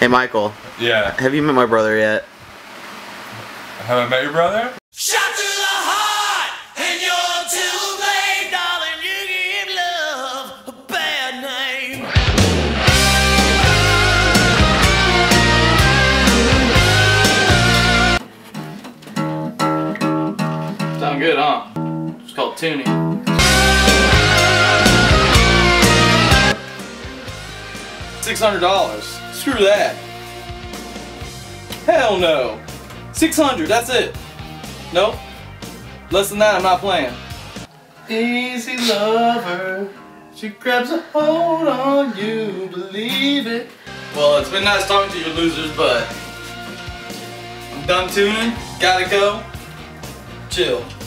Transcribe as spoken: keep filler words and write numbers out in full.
Hey Michael. Yeah. Have you met my brother yet? Have I met your brother? Shot to the heart, and you're too late, darling. You give love a bad name. Sound good, huh? It's called tuning. Six hundred dollars. Screw that. Hell no. Six hundred. That's it. Nope. Less than that, I'm not playing. Easy lover. She grabs a hold on you. Believe it. Well, it's been nice talking to you losers, but I'm done tuning. Gotta go. Chill.